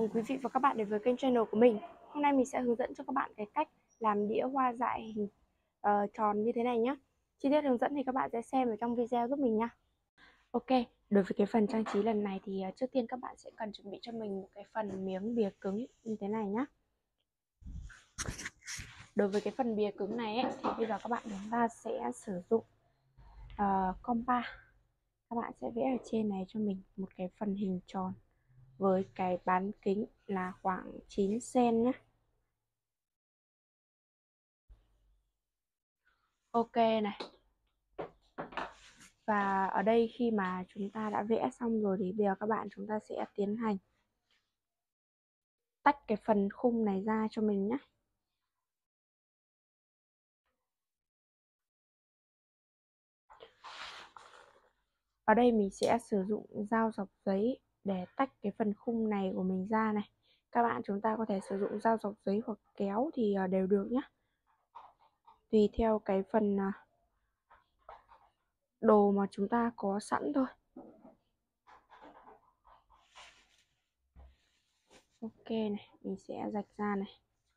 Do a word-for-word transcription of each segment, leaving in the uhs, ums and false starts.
mừng quý vị và các bạn đến với kênh channel của mình. Hôm nay mình sẽ hướng dẫn cho các bạn cái cách làm đĩa hoa dại hình uh, tròn như thế này nhé. Chi tiết hướng dẫn thì các bạn sẽ xem ở trong video giúp mình nha. Ok, đối với cái phần trang trí lần này thì uh, trước tiên các bạn sẽ cần chuẩn bị cho mình một cái phần miếng bìa cứng như thế này nhé. Đối với cái phần bìa cứng này ấy, thì bây giờ các bạn chúng ta sẽ sử dụng uh, compa. Các bạn sẽ vẽ ở trên này cho mình một cái phần hình tròn với cái bán kính là khoảng chín xăng-ti-mét nhé. Ok này. Và ở đây khi mà chúng ta đã vẽ xong rồi thì bây giờ các bạn chúng ta sẽ tiến hành tách cái phần khung này ra cho mình nhé. Ở đây mình sẽ sử dụng dao dọc giấy để tách cái phần khung này của mình ra này. Các bạn chúng ta có thể sử dụng dao dọc giấy hoặc kéo thì đều được nhé. Tùy theo cái phần đồ mà chúng ta có sẵn thôi. Ok này, mình sẽ rạch ra này.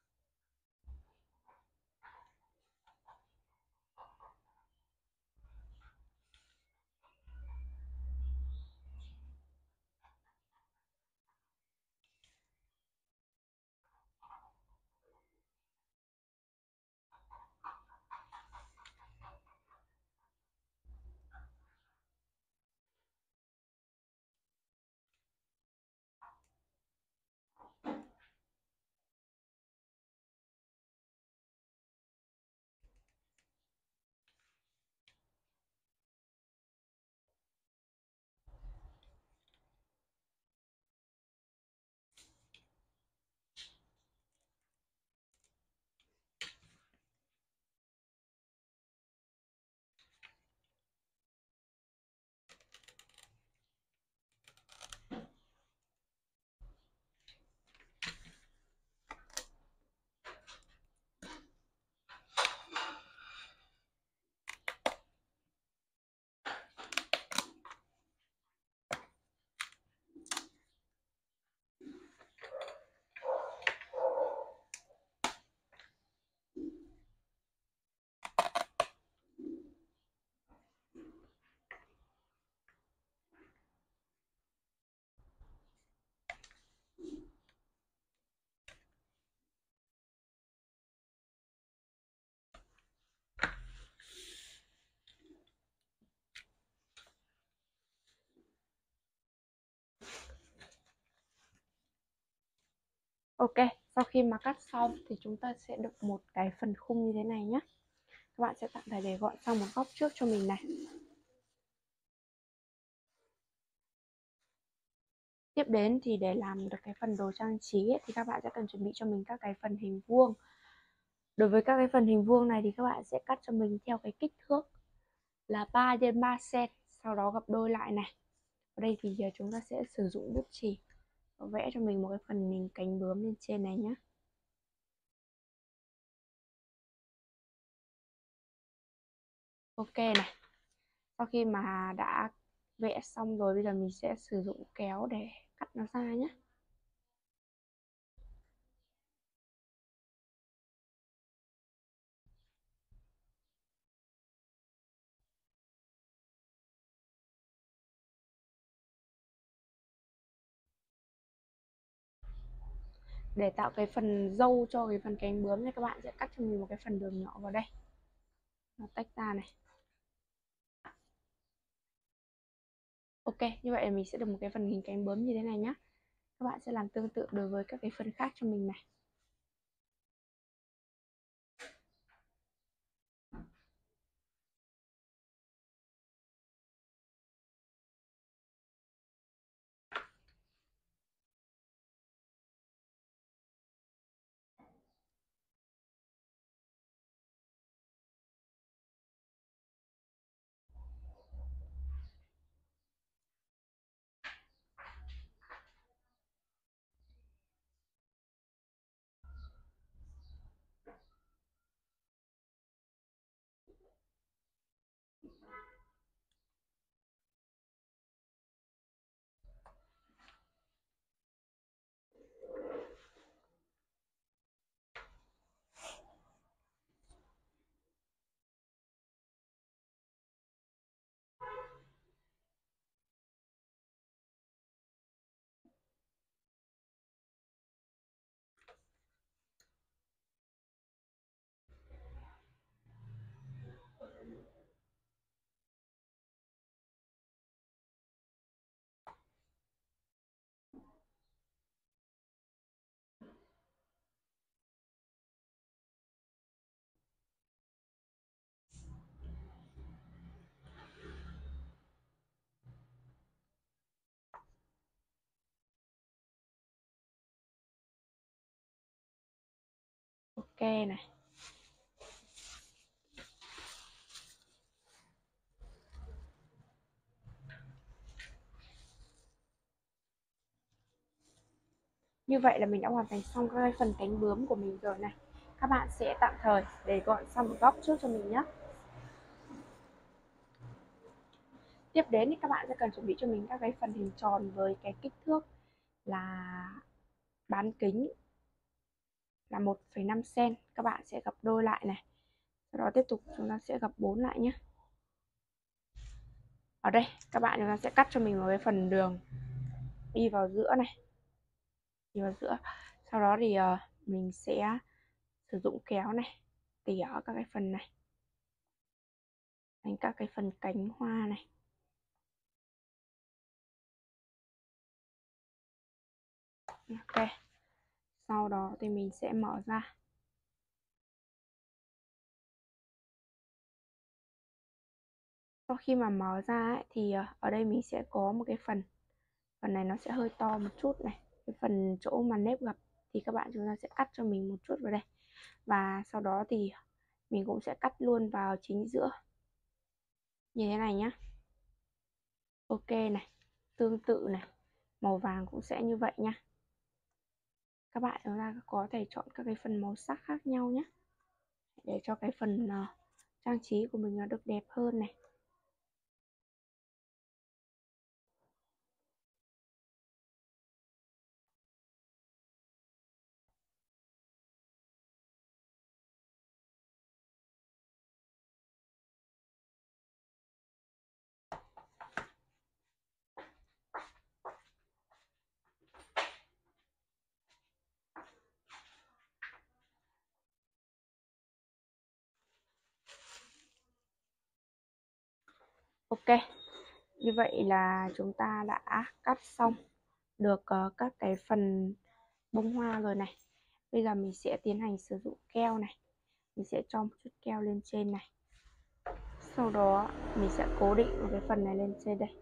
Ok, sau khi mà cắt xong thì chúng ta sẽ được một cái phần khung như thế này nhé. Các bạn sẽ tạm thời để gọn sang một góc trước cho mình này. Tiếp đến thì để làm được cái phần đồ trang trí ấy, thì các bạn sẽ cần chuẩn bị cho mình các cái phần hình vuông. Đối với các cái phần hình vuông này thì các bạn sẽ cắt cho mình theo cái kích thước là ba nhân ba xăng-ti-mét, sau đó gập đôi lại này. Ở đây thì chúng ta sẽ sử dụng bút chì vẽ cho mình một cái phần hình cánh bướm lên trên này nhé. Ok này. Sau khi mà đã vẽ xong rồi, bây giờ mình sẽ sử dụng kéo để cắt nó ra nhé. Để tạo cái phần râu cho cái phần cánh bướm thì các bạn sẽ cắt cho mình một cái phần đường nhỏ vào đây, nó tách ra này. Ok, như vậy là mình sẽ được một cái phần hình cánh bướm như thế này nhé. Các bạn sẽ làm tương tự đối với các cái phần khác cho mình này. này. Như vậy là mình đã hoàn thành xong cái phần cánh bướm của mình rồi này. Các bạn sẽ tạm thời để gọn sang một góc trước cho mình nhé. Tiếp đến thì các bạn sẽ cần chuẩn bị cho mình các cái phần hình tròn với cái kích thước là bán kính là một phẩy năm xăng-ti-mét. Các bạn sẽ gập đôi lại này. Sau đó tiếp tục chúng ta sẽ gập bốn lại nhé. Ở đây các bạn chúng ta sẽ cắt cho mình một cái phần đường đi vào giữa này. Đi vào giữa. Sau đó thì uh, mình sẽ sử dụng kéo này tỉa các cái phần này thành các cái phần cánh hoa này. Ok. Sau đó thì mình sẽ mở ra. Sau khi mà mở ra ấy, thì ở đây mình sẽ có một cái phần phần này nó sẽ hơi to một chút này. Cái phần chỗ mà nếp gập thì các bạn chúng ta sẽ cắt cho mình một chút vào đây. Và sau đó thì mình cũng sẽ cắt luôn vào chính giữa như thế này nhá. Ok này, tương tự này, màu vàng cũng sẽ như vậy nhá. Các bạn chúng ta có thể chọn các cái phần màu sắc khác nhau nhé, để cho cái phần uh, trang trí của mình nó được đẹp hơn này. Ok, như vậy là chúng ta đã cắt xong được uh, các cái phần bông hoa rồi này. Bây giờ mình sẽ tiến hành sử dụng keo này. Mình sẽ cho một chút keo lên trên này. Sau đó mình sẽ cố định một cái phần này lên trên đây.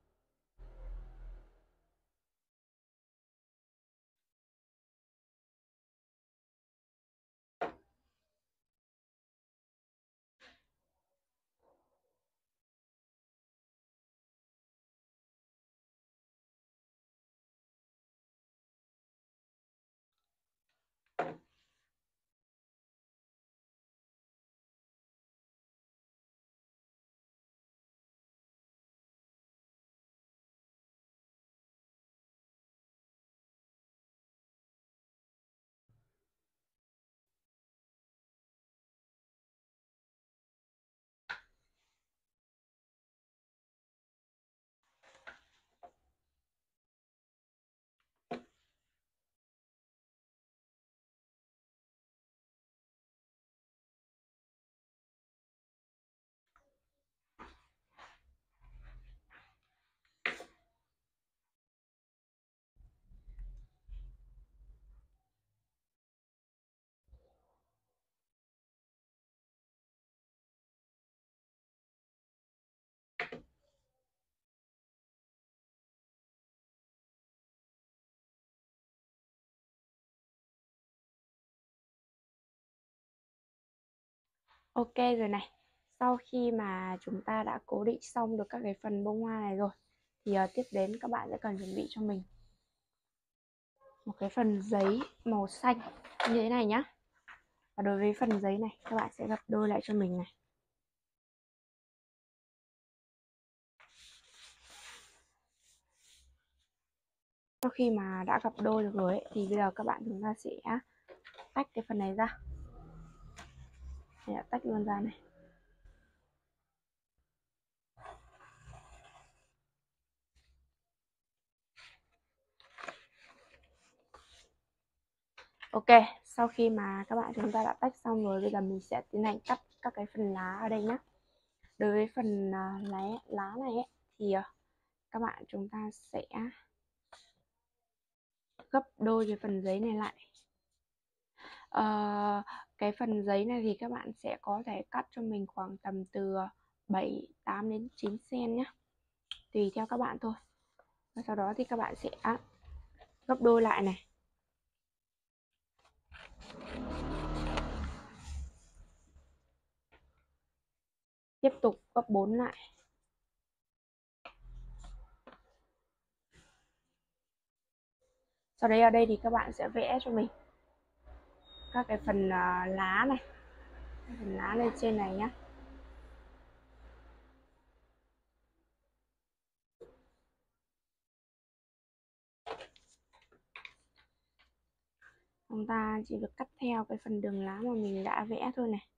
Ok rồi này. Sau khi mà chúng ta đã cố định xong được các cái phần bông hoa này rồi, thì uh, tiếp đến các bạn sẽ cần chuẩn bị cho mình một cái phần giấy màu xanh như thế này nhá. Và đối với phần giấy này, các bạn sẽ gập đôi lại cho mình này. Sau khi mà đã gập đôi được rồi ấy, thì bây giờ các bạn chúng ta sẽ tách cái phần này ra. Để tách luôn ra này. Ok, sau khi mà các bạn chúng ta đã tách xong rồi, bây giờ mình sẽ tiến hành cắt các cái phần lá ở đây nhé. Đối với phần uh, lá, lá này ấy, thì uh, các bạn chúng ta sẽ gấp đôi cái phần giấy này lại. Uh, cái phần giấy này thì các bạn sẽ có thể cắt cho mình khoảng tầm từ bảy, tám đến chín xăng-ti-mét nhé. Tùy theo các bạn thôi. Và sau đó thì các bạn sẽ gấp đôi lại này. Tiếp tục gấp bốn lại. Sau đấy ở đây thì các bạn sẽ vẽ cho mình các cái phần uh, lá này, phần lá lên trên này nhé. Chúng ta chỉ được cắt theo cái phần đường lá mà mình đã vẽ thôi này.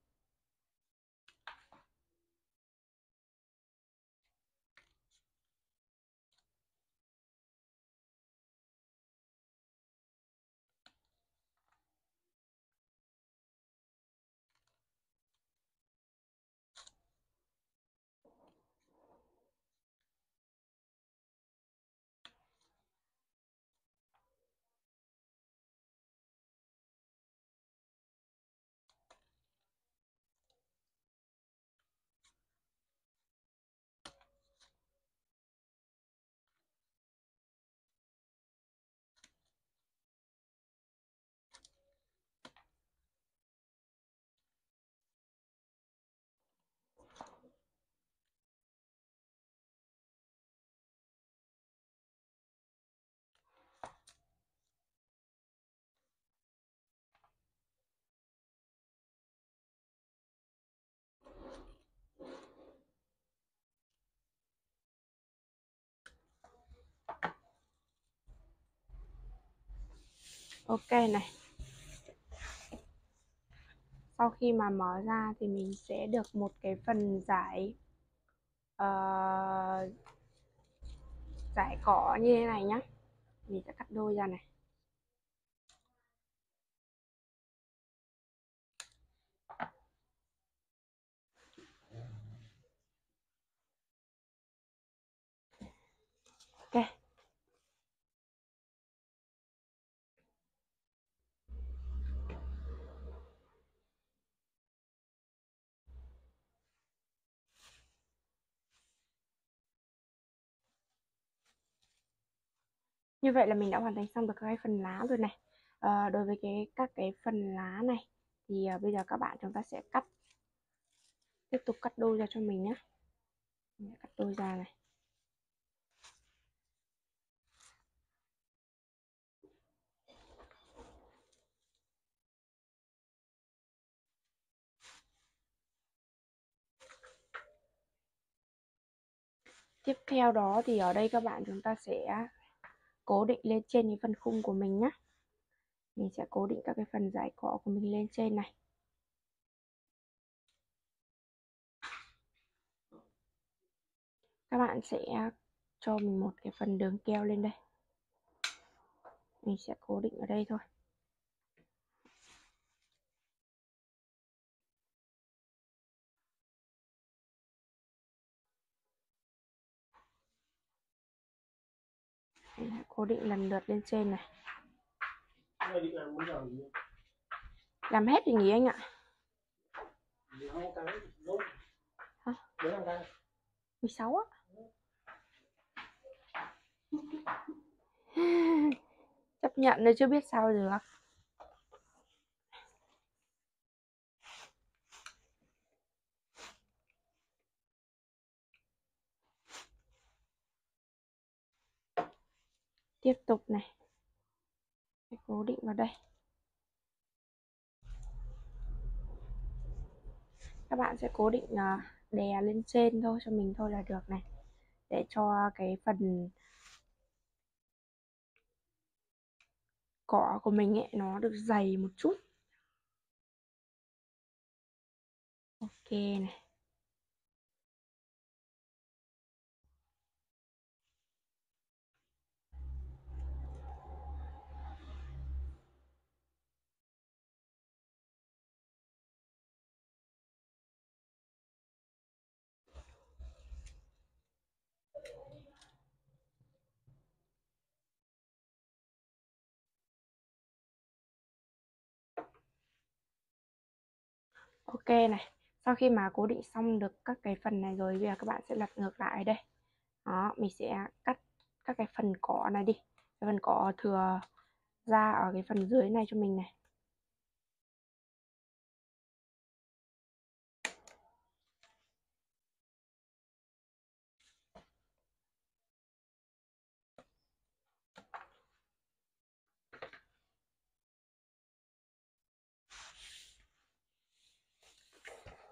Ok này. Sau khi mà mở ra thì mình sẽ được một cái phần giải uh, giải cỏ như thế này nhá. Mình sẽ cắt đôi ra này. Ok. Như vậy là mình đã hoàn thành xong được cái phần lá rồi này. À, đối với cái các cái phần lá này thì à, bây giờ các bạn chúng ta sẽ cắt, tiếp tục cắt đôi ra cho mình nhé. Mình cắt đôi ra này. Tiếp theo đó thì ở đây các bạn chúng ta sẽ cố định lên trên cái phần khung của mình nhé. Mình sẽ cố định các cái phần giải cọ của mình lên trên này. Các bạn sẽ cho mình một cái phần đường keo lên đây. Mình sẽ cố định ở đây thôi. Mình cố định lần lượt lên trên này. Làm hết thì nghỉ anh ạ. Hả? mười sáu á. Chấp nhận rồi chứ biết sao được. Tiếp tục này. Cố định vào đây. Các bạn sẽ cố định đè lên trên thôi cho mình thôi là được này. Để cho cái phần cỏ của mình ấy nó được dày một chút. Ok này. Ok này. Sau khi mà cố định xong được các cái phần này rồi, bây giờ các bạn sẽ lật ngược lại đây. Đó, mình sẽ cắt các cái phần cỏ này đi. Cái phần cỏ thừa ra ở cái phần dưới này cho mình này.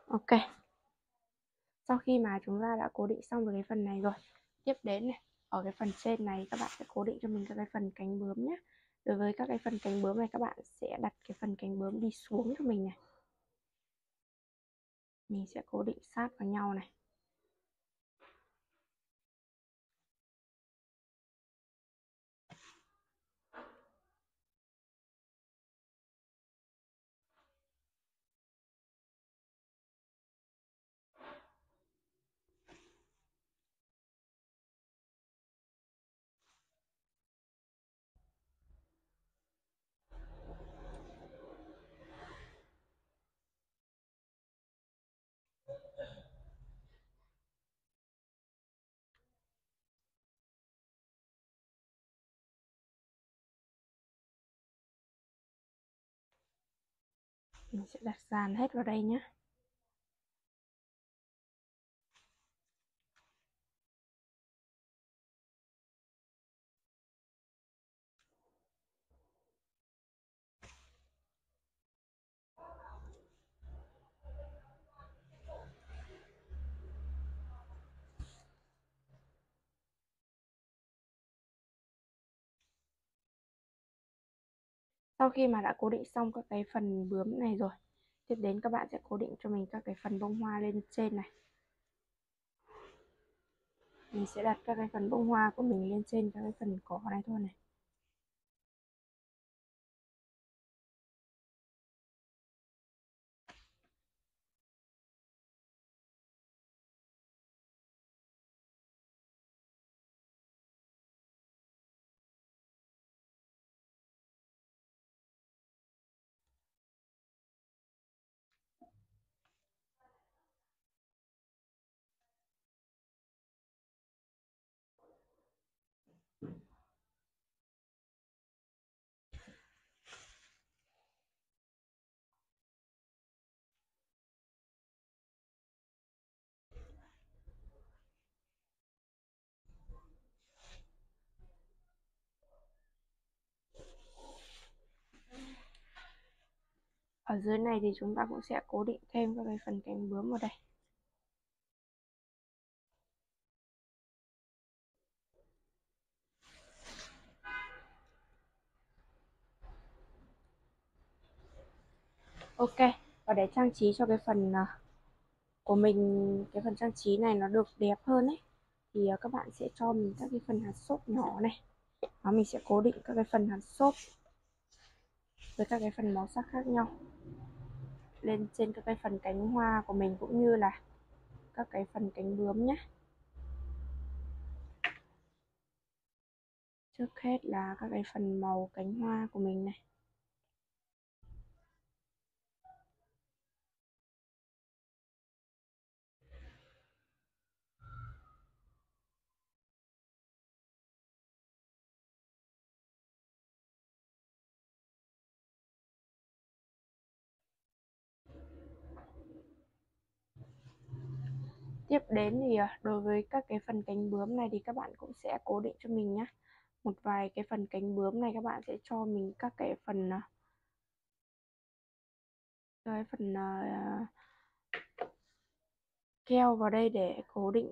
Ok, sau khi mà chúng ta đã cố định xong được cái phần này rồi, tiếp đến này, ở cái phần trên này các bạn sẽ cố định cho mình các cái phần cánh bướm nhé. Đối với các cái phần cánh bướm này, các bạn sẽ đặt cái phần cánh bướm đi xuống cho mình này. Mình sẽ cố định sát vào nhau này. Mình sẽ đặt dàn hết vào đây nhé. Sau khi mà đã cố định xong các cái phần bướm này rồi, tiếp đến các bạn sẽ cố định cho mình các cái phần bông hoa lên trên này. Mình sẽ đặt các cái phần bông hoa của mình lên trên các cái phần cỏ này thôi này. Ở dưới này thì chúng ta cũng sẽ cố định thêm các cái phần cánh bướm vào đây. Ok, và để trang trí cho cái phần của mình, cái phần trang trí này nó được đẹp hơn ấy, thì các bạn sẽ cho mình các cái phần hạt xốp nhỏ này. Đó, mình sẽ cố định các cái phần hạt xốp với các cái phần màu sắc khác nhau lên trên các cái phần cánh hoa của mình cũng như là các cái phần cánh bướm nhé. Trước hết là các cái phần màu cánh hoa của mình này. Tiếp đến thì đối với các cái phần cánh bướm này thì các bạn cũng sẽ cố định cho mình nhé. Một vài cái phần cánh bướm này các bạn sẽ cho mình các cái phần cái phần uh, keo vào đây để cố định.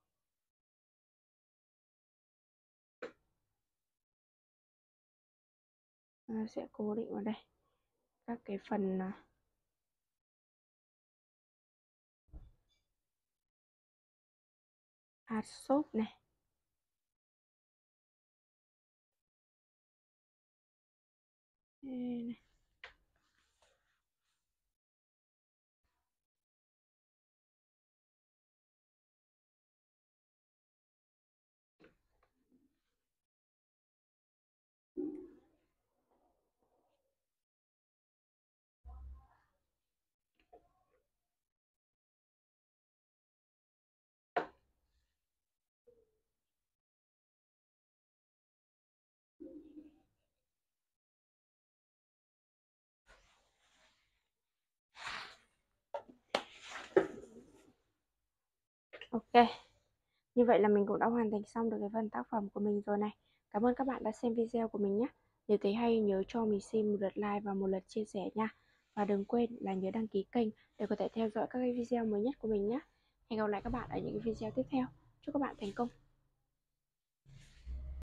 À, sẽ cố định vào đây các cái phần uh, hạt xốp này. Đây này. Ok, như vậy là mình cũng đã hoàn thành xong được cái phần tác phẩm của mình rồi này. Cảm ơn các bạn đã xem video của mình nhé. Nếu thấy hay nhớ cho mình xin một lượt like và một lượt chia sẻ nha. Và đừng quên là nhớ đăng ký kênh để có thể theo dõi các cái video mới nhất của mình nhé. Hẹn gặp lại các bạn ở những video tiếp theo. Chúc các bạn thành công.